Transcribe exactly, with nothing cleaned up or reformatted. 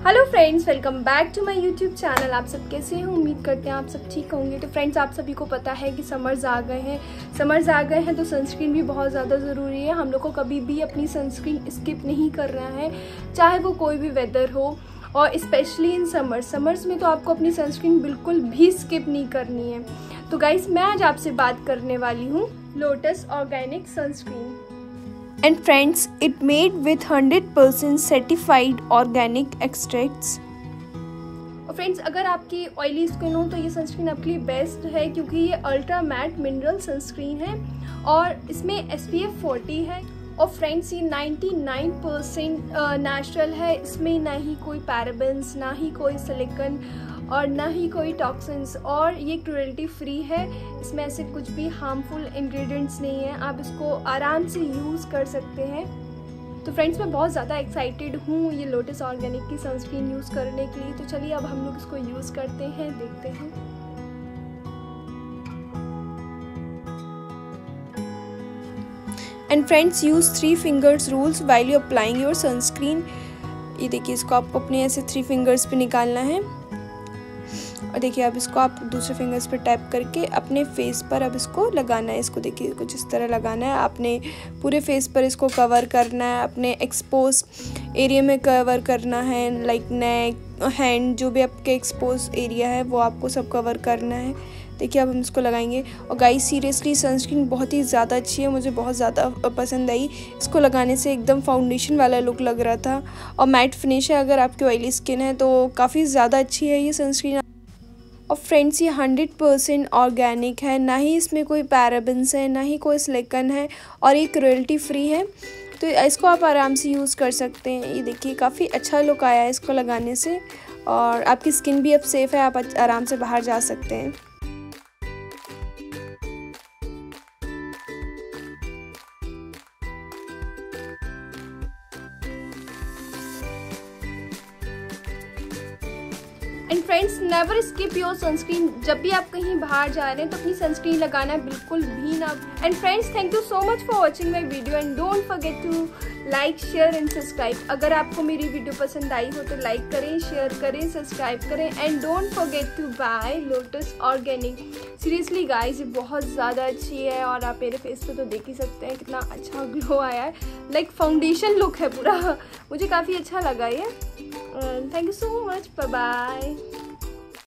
Hello friends, welcome back to my YouTube channel. आप सब कैसे हैं? उम्मीद करते हैं आप सब ठीक होंगे। तो फ्रेंड्स, आप सभी को पता है कि समर्स आ गए हैं समर्स आ गए हैं तो सनस्क्रीन भी बहुत ज़्यादा ज़रूरी है। हम लोग को कभी भी अपनी सनस्क्रीन स्किप नहीं करना है, चाहे वो कोई भी वेदर हो, और स्पेशली इन समर्स समर्स में तो आपको अपनी सनस्क्रीन बिल्कुल भी स्किप नहीं करनी है। तो गाइस, मैं आज आपसे बात करने वाली हूँ Lotus Organic sunscreen. And friends, it made with one hundred percent certified organic extracts. और फ्रेंड्स, अगर आपकी ऑयली स्किन हो तो ये सनस्क्रीन आपके लिए बेस्ट है, क्योंकि ये अल्ट्रा मैट मिनरल सनस्क्रीन है और इसमें एस पी एफ फोर्टी है। और फ्रेंड्स, ये निन्यानवे परसेंट नेचुरल है। इसमें ना ही कोई पैराबेन्स, ना ही कोई सिलिकॉन और ना ही कोई टॉक्सिन्स, और ये क्रूएल्टी फ्री है। इसमें ऐसे कुछ भी हार्मफुल इंग्रेडिएंट्स नहीं है। आप इसको आराम से यूज़ कर सकते हैं। तो फ्रेंड्स, मैं बहुत ज़्यादा एक्साइटेड हूँ ये लोटस ऑर्गेनिक की सनस्क्रीन यूज़ करने के लिए। तो चलिए अब हम लोग इसको यूज़ करते हैं, देखते हैं। And friends, use three fingers rules while you applying your sunscreen. ये देखिए, इसको आपको अपने ऐसे थ्री फिंगर्स पे निकालना है और देखिए अब इसको आप दूसरे फिंगर्स पे टैप करके अपने फेस पर अब इसको लगाना है। इसको देखिए कुछ इस तरह लगाना है। आपने पूरे फेस पर इसको कवर करना है, अपने एक्सपोज एरिया में कवर करना है, लाइक नेक, हैंड, जो भी आपके एक्सपोज एरिया है वो आपको सब कवर करना है। देखिए अब हम इसको लगाएंगे। और गाइस, सीरियसली सनस्क्रीन बहुत ही ज़्यादा अच्छी है, मुझे बहुत ज़्यादा पसंद आई। इसको लगाने से एकदम फाउंडेशन वाला लुक लग रहा था और मैट फिनिश है। अगर आपकी ऑयली स्किन है तो काफ़ी ज़्यादा अच्छी है ये सनस्क्रीन। और फ्रेंड्स, ये हंड्रेड परसेंट ऑर्गेनिक है, ना ही इसमें कोई पैराबेन्स है, ना ही कोई सिलिकॉन है, और ये क्रूएल्टी फ्री है। तो इसको आप आराम से यूज़ कर सकते हैं। ये देखिए काफ़ी अच्छा लुक आया है इसको लगाने से, और आपकी स्किन भी अब सेफ़ है, आप आराम से बाहर जा सकते हैं। And friends, never skip your sunscreen. जब भी आप कहीं बाहर जा रहे हैं तो अपनी सनस्क्रीन लगाना बिल्कुल भी ना। And friends, thank you so much for watching my video and don't forget to like, share and subscribe. अगर आपको मेरी वीडियो पसंद आई हो तो लाइक करें, शेयर करें, सब्सक्राइब करें, and don't forget to buy Lotus Organic. Seriously guys, ये बहुत ज़्यादा अच्छी है और आप मेरे फेस पे तो देख ही सकते हैं कितना अच्छा ग्लो आया है। लाइक फाउंडेशन लुक है पूरा। मुझे काफ़ी अच्छा लगा ये। Thank you so much, bye bye.